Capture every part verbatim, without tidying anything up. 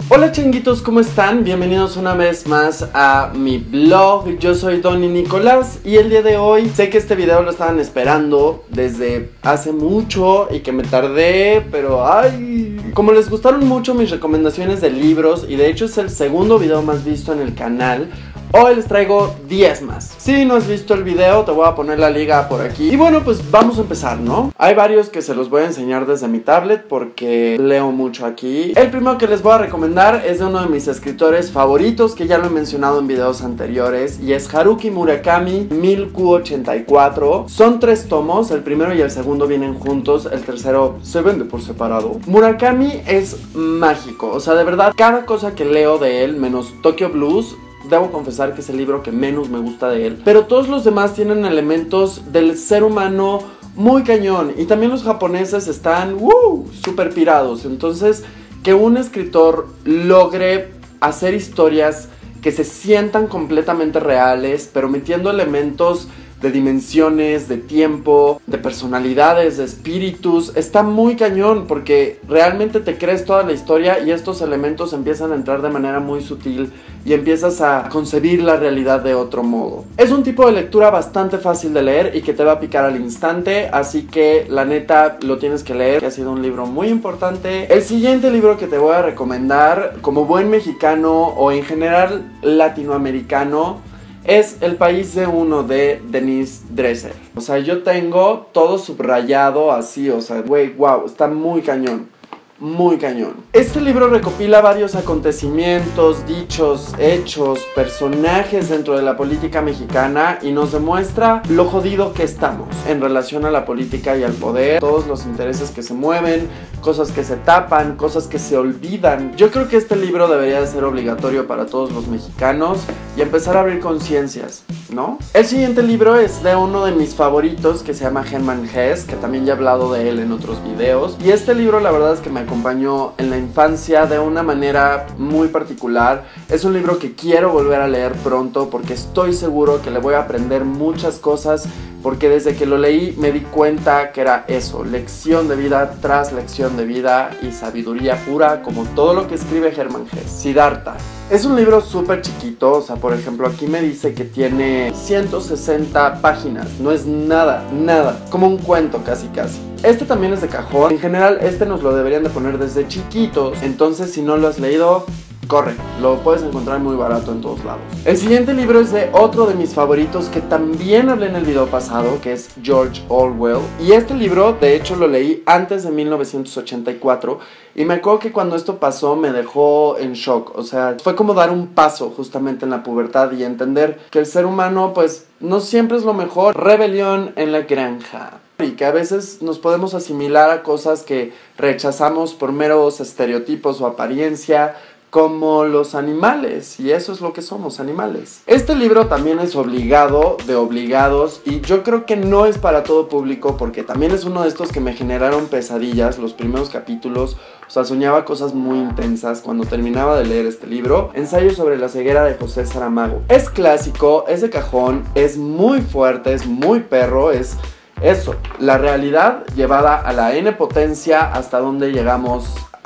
Hola changuitos, ¿cómo están? Bienvenidos una vez más a mi blog. Yo soy Donny Nicolás y el día de hoy sé que este video lo estaban esperando desde hace mucho y que me tardé, pero ay... Como les gustaron mucho mis recomendaciones de libros y de hecho es el segundo video más visto en el canal, hoy les traigo diez más. Si no has visto el video, te voy a poner la liga por aquí. Y bueno, pues vamos a empezar, ¿no? Hay varios que se los voy a enseñar desde mi tablet porque leo mucho aquí. El primero que les voy a recomendar es de uno de mis escritores favoritos, que ya lo he mencionado en videos anteriores, y es Haruki Murakami, mil Q ochenta y cuatro. Son tres tomos, el primero y el segundo vienen juntos, el tercero se vende por separado. Murakami es mágico, o sea, de verdad, cada cosa que leo de él, menos Tokyo Blues, debo confesar que es el libro que menos me gusta de él, pero todos los demás tienen elementos del ser humano muy cañón. Y también los japoneses están uh, súper pirados. Entonces, que un escritor logre hacer historias que se sientan completamente reales, pero metiendo elementos de dimensiones, de tiempo, de personalidades, de espíritus, está muy cañón, porque realmente te crees toda la historia y estos elementos empiezan a entrar de manera muy sutil y empiezas a concebir la realidad de otro modo. Es un tipo de lectura bastante fácil de leer y que te va a picar al instante, así que la neta lo tienes que leer, que ha sido un libro muy importante. El siguiente libro que te voy a recomendar, como buen mexicano o en general latinoamericano, es El país de uno, de Denise Dresser. O sea, yo tengo todo subrayado así, o sea, güey, wow, está muy cañón. Muy cañón. Este libro recopila varios acontecimientos, dichos, hechos, personajes dentro de la política mexicana y nos demuestra lo jodido que estamos en relación a la política y al poder, todos los intereses que se mueven, cosas que se tapan, cosas que se olvidan. Yo creo que este libro debería de ser obligatorio para todos los mexicanos y empezar a abrir conciencias, ¿no? El siguiente libro es de uno de mis favoritos, que se llama Hermann Hesse, que también ya he hablado de él en otros videos, y este libro la verdad es que me acompañó en la infancia de una manera muy particular. Es un libro que quiero volver a leer pronto porque estoy seguro que le voy a aprender muchas cosas, porque desde que lo leí me di cuenta que era eso, lección de vida tras lección de vida y sabiduría pura, como todo lo que escribe Hermann Hesse. Siddhartha. Es un libro súper chiquito, o sea, por ejemplo, aquí me dice que tiene ciento sesenta páginas, no es nada, nada, como un cuento casi casi. Este también es de cajón, en general este nos lo deberían de poner desde chiquitos, entonces si no lo has leído, corre, lo puedes encontrar muy barato en todos lados. El siguiente libro es de otro de mis favoritos que también hablé en el video pasado, que es George Orwell. Y este libro, de hecho, lo leí antes de mil novecientos ochenta y cuatro y me acuerdo que cuando esto pasó me dejó en shock. O sea, fue como dar un paso justamente en la pubertad y entender que el ser humano, pues, no siempre es lo mejor. Rebelión en la granja. Y que a veces nos podemos asimilar a cosas que rechazamos por meros estereotipos o apariencia, como los animales, y eso es lo que somos, animales. Este libro también es obligado de obligados y yo creo que no es para todo público, porque también es uno de estos que me generaron pesadillas los primeros capítulos. O sea, soñaba cosas muy intensas cuando terminaba de leer este libro. Ensayo sobre la ceguera, de José Saramago. Es clásico, es de cajón, es muy fuerte, es muy perro, es eso, la realidad llevada a la N potencia, hasta donde llegamos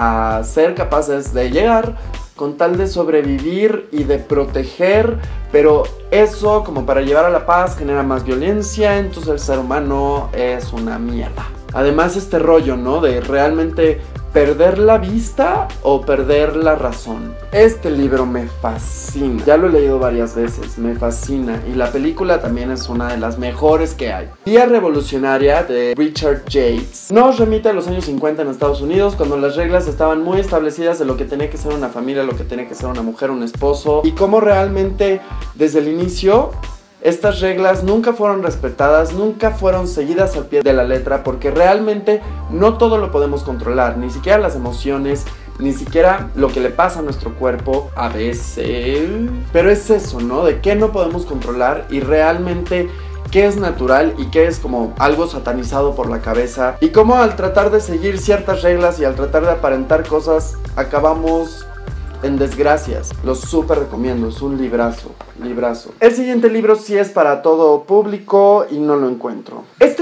a ser capaces de llegar con tal de sobrevivir y de proteger, pero eso, como para llevar a la paz, genera más violencia, entonces el ser humano es una mierda. Además, este rollo, ¿no? De realmente perder la vista o perder la razón. Este libro me fascina. Ya lo he leído varias veces, me fascina. Y la película también es una de las mejores que hay. Vía Revolucionaria, de Richard Yates, nos remite a los años cincuenta en Estados Unidos, cuando las reglas estaban muy establecidas de lo que tenía que ser una familia, lo que tenía que ser una mujer, un esposo, y cómo realmente desde el inicio estas reglas nunca fueron respetadas, nunca fueron seguidas al pie de la letra, porque realmente no todo lo podemos controlar, ni siquiera las emociones, ni siquiera lo que le pasa a nuestro cuerpo a veces. Pero es eso, ¿no? De qué no podemos controlar y realmente qué es natural y qué es como algo satanizado por la cabeza. Y cómo al tratar de seguir ciertas reglas y al tratar de aparentar cosas, acabamos en desgracias. Lo súper recomiendo, es un librazo, librazo. El siguiente libro sí es para todo público y no lo encuentro. Este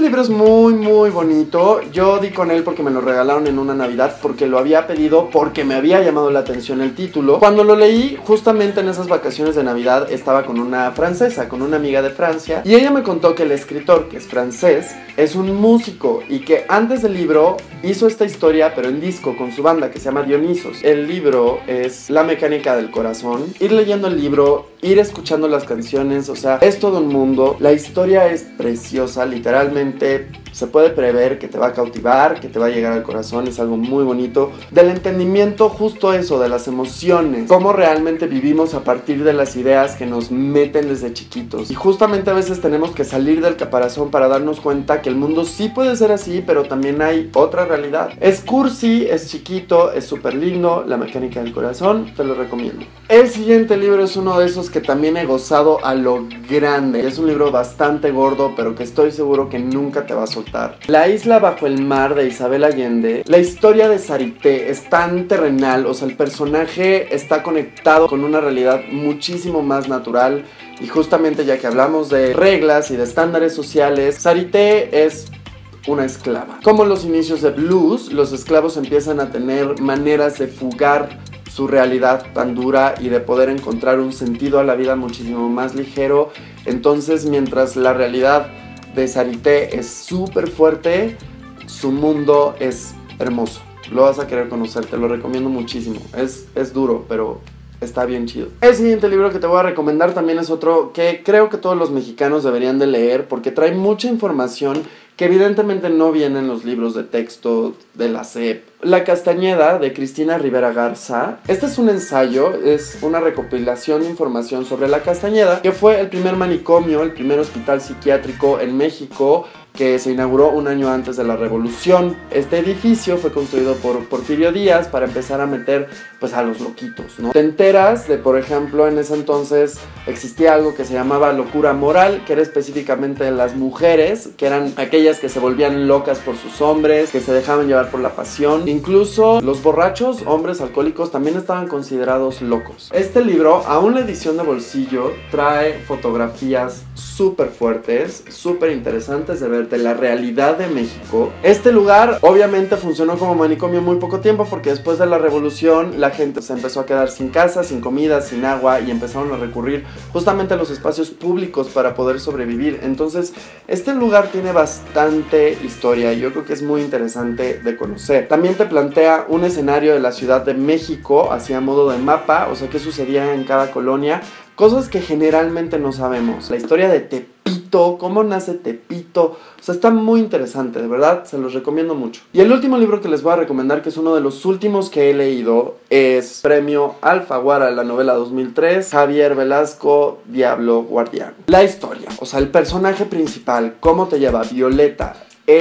libro es muy muy bonito. Yo di con él porque me lo regalaron en una Navidad, porque lo había pedido, porque me había llamado la atención el título. Cuando lo leí, justamente en esas vacaciones de Navidad, estaba con una francesa, con una amiga de Francia, y ella me contó que el escritor, que es francés, es un músico y que antes del libro hizo esta historia, pero en disco, con su banda, que se llama Dionisos. El libro es La mecánica del corazón. Ir leyendo el libro, ir escuchando las canciones, o sea, es todo un mundo. La historia es preciosa, literalmente se puede prever que te va a cautivar, que te va a llegar al corazón, es algo muy bonito. Del entendimiento, justo eso, de las emociones, cómo realmente vivimos a partir de las ideas que nos meten desde chiquitos. Y justamente a veces tenemos que salir del caparazón para darnos cuenta que el mundo sí puede ser así, pero también hay otra realidad. Es cursi, es chiquito, es súper lindo, La mecánica del corazón, te lo recomiendo. El siguiente libro es uno de esos que también he gozado a lo grande. Es un libro bastante gordo, pero que estoy seguro que nunca te va a soltar. La isla bajo el mar, de Isabel Allende. La historia de Sarité es tan terrenal, o sea, el personaje está conectado con una realidad muchísimo más natural. Y justamente, ya que hablamos de reglas y de estándares sociales, Sarité es una esclava. Como en los inicios de Blues, los esclavos empiezan a tener maneras de fugar su realidad tan dura y de poder encontrar un sentido a la vida muchísimo más ligero. Entonces, mientras la realidad de Sarité es súper fuerte, su mundo es hermoso. Lo vas a querer conocer, te lo recomiendo muchísimo. Es, es duro, pero está bien chido. El siguiente libro que te voy a recomendar también es otro que creo que todos los mexicanos deberían de leer, porque trae mucha información que evidentemente no viene en los libros de texto de la S E P. La Castañeda, de Cristina Rivera Garza. Este es un ensayo, es una recopilación de información sobre La Castañeda, que fue el primer manicomio, el primer hospital psiquiátrico en México, que se inauguró un año antes de la Revolución. Este edificio fue construido por Porfirio Díaz para empezar a meter pues a los loquitos, ¿no? Te enteras de, por ejemplo, en ese entonces existía algo que se llamaba locura moral, que era específicamente de las mujeres, que eran aquellas que se volvían locas por sus hombres, que se dejaban llevar por la pasión. Incluso los borrachos, hombres alcohólicos, también estaban considerados locos. Este libro, aún la edición de bolsillo, trae fotografías súper fuertes, súper interesantes de ver, de la realidad de México. Este lugar obviamente funcionó como manicomio muy poco tiempo, porque después de la Revolución la gente se empezó a quedar sin casa, sin comida, sin agua, y empezaron a recurrir justamente a los espacios públicos para poder sobrevivir. Entonces este lugar tiene bastante historia y yo creo que es muy interesante de conocer. También te plantea un escenario de la Ciudad de México, así a modo de mapa, o sea, qué sucedía en cada colonia, cosas que generalmente no sabemos. La historia de Tepito, cómo nace Tepito, o sea, está muy interesante, de verdad, se los recomiendo mucho. Y el último libro que les voy a recomendar, que es uno de los últimos que he leído, es Premio Alfaguara, la novela dos mil tres, Javier Velasco, Diablo Guardián. La historia, o sea, el personaje principal, cómo te lleva Violeta,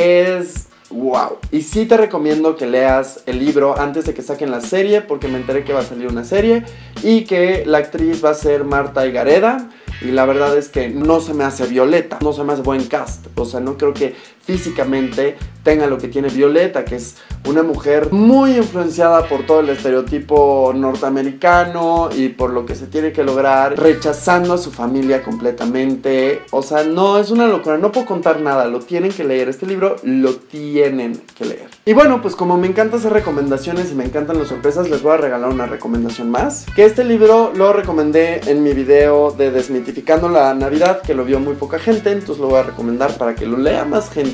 es wow. Y sí te recomiendo que leas el libro antes de que saquen la serie, porque me enteré que va a salir una serie y que la actriz va a ser Marta Higareda. Y la verdad es que no se me hace Violeta, no se me hace buen cast. O sea, no creo que físicamente tenga lo que tiene Violeta, que es una mujer muy influenciada por todo el estereotipo norteamericano y por lo que se tiene que lograr, rechazando a su familia completamente. O sea, no, es una locura, no puedo contar nada, lo tienen que leer, este libro lo tienen que leer. Y bueno, pues como me encanta hacer recomendaciones y me encantan las sorpresas, les voy a regalar una recomendación más. Que este libro lo recomendé en mi video de Desmitificando la Navidad, que lo vio muy poca gente, entonces lo voy a recomendar para que lo lea más gente.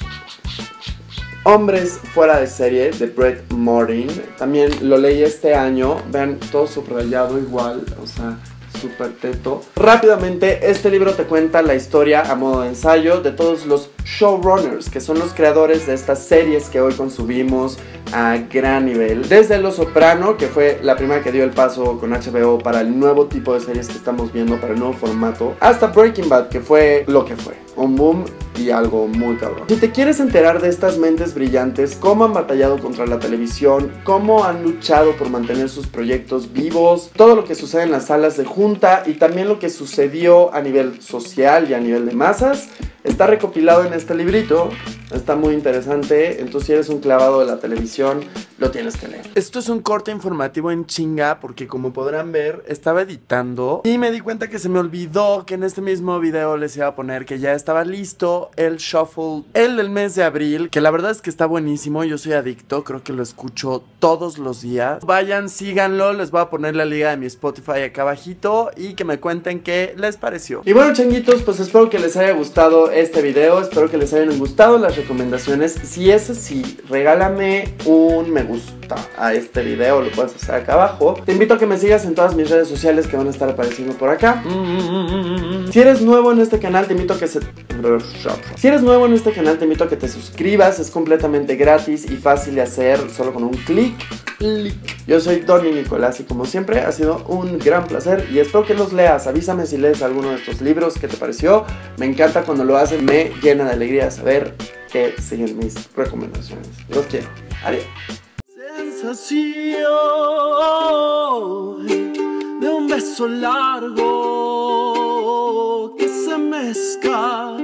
Hombres fuera de serie, de Brett Morin. También lo leí este año. Vean, todo subrayado igual, o sea, súper teto. Rápidamente, este libro te cuenta la historia a modo de ensayo de todos los showrunners, que son los creadores de estas series que hoy consumimos a gran nivel. Desde Los Soprano, que fue la primera que dio el paso con H B O para el nuevo tipo de series que estamos viendo, para el nuevo formato, hasta Breaking Bad, que fue lo que fue, un boom y algo muy cabrón. Si te quieres enterar de estas mentes brillantes, cómo han batallado contra la televisión, cómo han luchado por mantener sus proyectos vivos, todo lo que sucede en las salas de junta y también lo que sucedió a nivel social y a nivel de masas, está recopilado en este librito. Está muy interesante. Entonces, si eres un clavado de la televisión, lo tienes que leer. Esto es un corte informativo en chinga porque como podrán ver, estaba editando y me di cuenta que se me olvidó que en este mismo video les iba a poner que ya estaba listo el shuffle, el del mes de abril, que la verdad es que está buenísimo, yo soy adicto, creo que lo escucho todos los días. Vayan, síganlo, les voy a poner la liga de mi Spotify acá abajito y que me cuenten qué les pareció. Y bueno, changuitos, pues espero que les haya gustado este video, espero que les hayan gustado las recomendaciones. Si es así, regálame un me gusta a este video, lo puedes hacer acá abajo. Te invito a que me sigas en todas mis redes sociales que van a estar apareciendo por acá. Si eres nuevo en este canal, te invito a que se... Si eres nuevo en este canal, te invito a que te suscribas, es completamente gratis y fácil de hacer, solo con un clic. Yo soy Donny Nicolás y como siempre ha sido un gran placer y espero que los leas. Avísame si lees alguno de estos libros, qué te pareció. Me encanta cuando lo hacen, me llena de alegría saber que siguen mis recomendaciones. Los quiero. Adiós. Sensación de un beso largo que se me escapa